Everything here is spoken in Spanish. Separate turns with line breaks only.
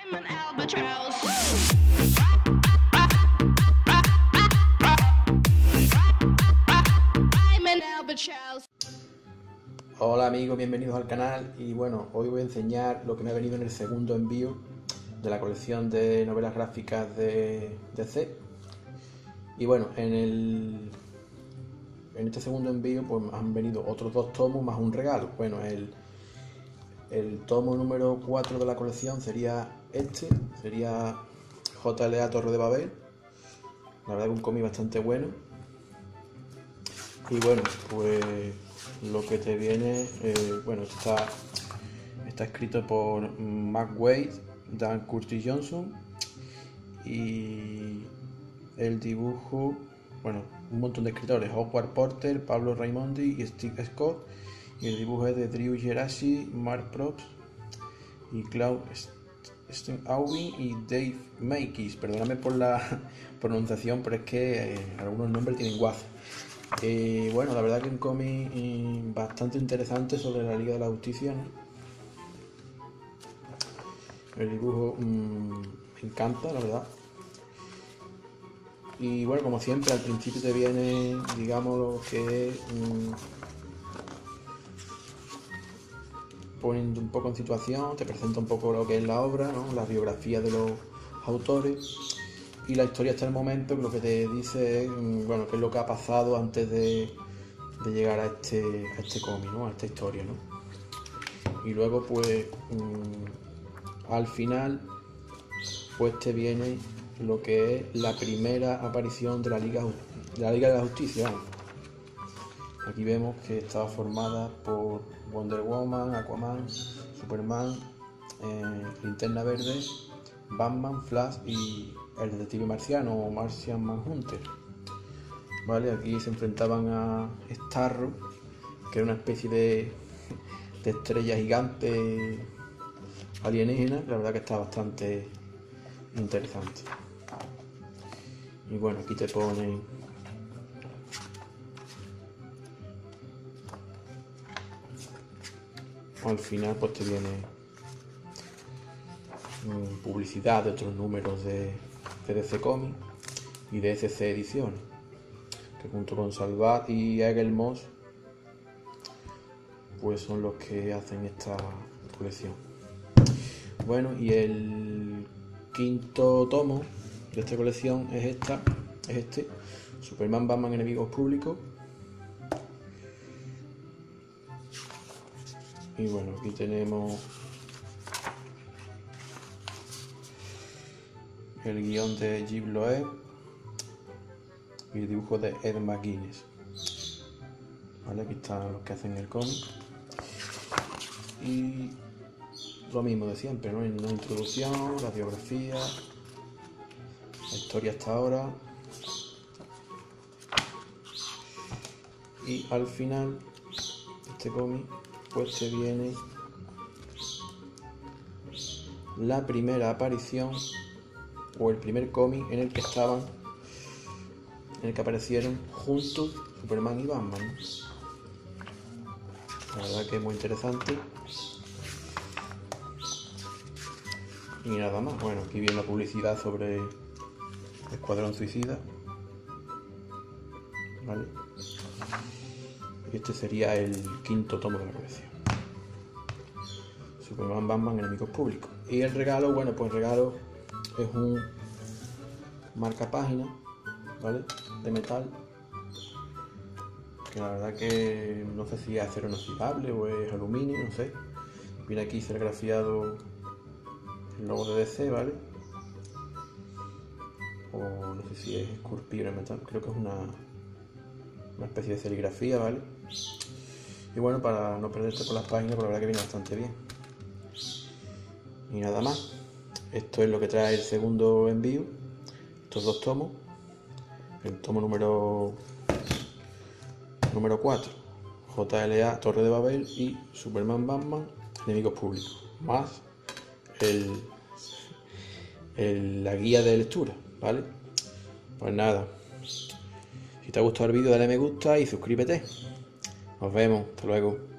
Hola amigos, bienvenidos al canal y bueno, hoy voy a enseñar lo que me ha venido en el segundo envío de la colección de novelas gráficas de DC. Y bueno, en este segundo envío pues han venido otros 2 tomos más un regalo. Bueno, el tomo número 4 de la colección sería sería JLA Torre de Babel. La verdad que un cómic bastante bueno. Y bueno, pues lo que te viene, bueno, está escrito por Mark Waid, Dan Curtis Johnson, y el dibujo, bueno, un montón de escritores: Howard Porter, Pablo Raimondi y Steve Scott, y el dibujo es de Drew Geraci, Mark Probst y Claude Steinaubi y Dave Makis. Perdóname por la pronunciación, pero es que algunos nombres tienen guazo. Bueno, la verdad que un cómic bastante interesante sobre la Liga de la Justicia, ¿no? El dibujo me encanta, la verdad. Y bueno, como siempre, al principio te viene, digamos, lo que es poniendo un poco en situación, te presenta un poco lo que es la obra, ¿no? La biografía de los autores. Y la historia hasta el momento, lo que te dice es, bueno, qué es lo que ha pasado antes de llegar a este cómic, ¿no? A esta historia, ¿no? Y luego, pues, al final, pues te viene lo que es la primera aparición de la Liga de la Justicia. Aquí vemos que estaba formada por Wonder Woman, Aquaman, Superman, Linterna Verde, Batman, Flash y el detective marciano o Martian Manhunter. Vale, aquí se enfrentaban a Starro, que era una especie de estrella gigante alienígena. La verdad que está bastante interesante. Y bueno, aquí te ponen al final, pues te viene publicidad de otros números de DC Comics y de SC Ediciones, que junto con Salvat y Egel Moss pues son los que hacen esta colección. Bueno, y el quinto tomo de esta colección es este, Superman Batman Enemigos Públicos. Y bueno, aquí tenemos el guión de Jim Loeb y el dibujo de Ed McGuinness. Vale, aquí están los que hacen el cómic. Y lo mismo de siempre, ¿no? Una introducción, la biografía, la historia hasta ahora. Y al final, este cómic, pues te viene la primera aparición o el primer cómic en el que aparecieron juntos Superman y Batman. La verdad que es muy interesante. Y nada más. Bueno, aquí viene la publicidad sobre Escuadrón Suicida. Vale. Y este sería el quinto tomo de la colección. Superman, Batman, Enemigos Públicos. Y el regalo, bueno, pues el regalo es un marcapágina, ¿vale? De metal. Que la verdad que no sé si es acero inoxidable o es aluminio, no sé. Viene aquí serigrafiado el logo de DC, ¿vale? O no sé si es esculpido en metal, creo que es una especie de serigrafía, ¿vale? Y bueno, para no perderte por las páginas, pues la verdad que viene bastante bien. Y nada más. Esto es lo que trae el segundo envío. Estos 2 tomos. El tomo número 4, JLA Torre de Babel, y Superman Batman Enemigos Públicos, más la guía de lectura, ¿vale? Pues nada, si te ha gustado el vídeo dale me gusta y suscríbete. Nos vemos, hasta luego.